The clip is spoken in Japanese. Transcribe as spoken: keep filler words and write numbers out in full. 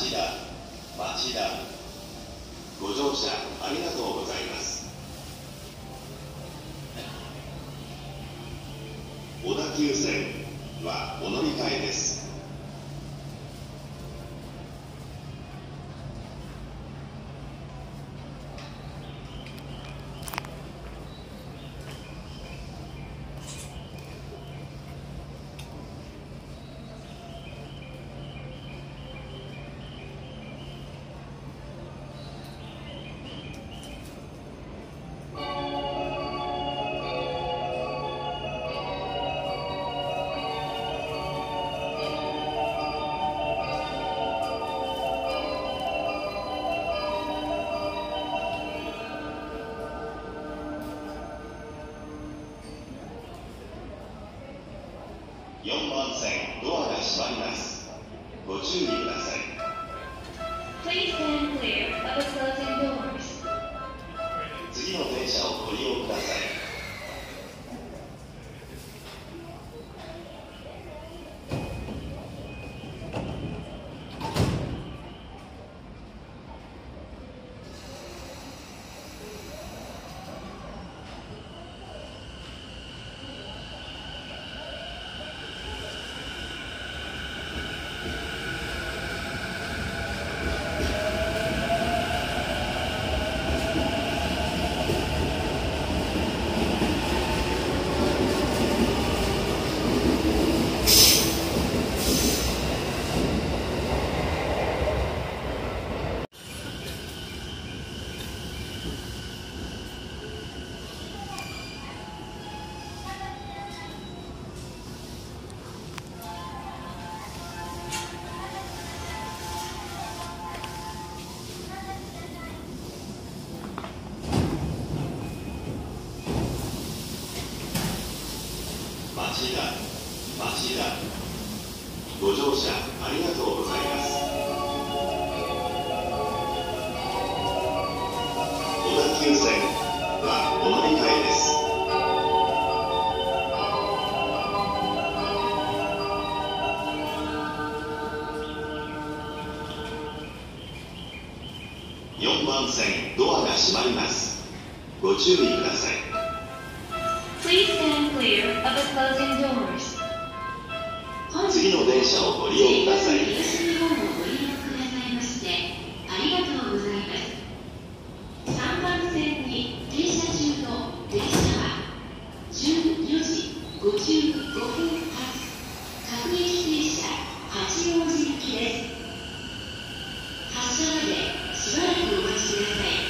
町田、町田。ご乗車ありがとうございます。小田急線はお乗り換えです。よんばん線ドアが閉まります。ご注意ください。 Please stand clear of the closing doors. 次の電車をご利用ください。町田、町田。ご乗車ありがとうございます。小田急線はお乗り換えです。よんばん線ドアが閉まります。ご注意ください。 Please stand clear of the closing doors. 次の電車をご利用ください。 東日本をご利用くださいましてありがとうございます。さんばん線に停車中の電車はじゅうよじごじゅうごふん発各駅停車八王子行きです。発車までしばらくお待ちください。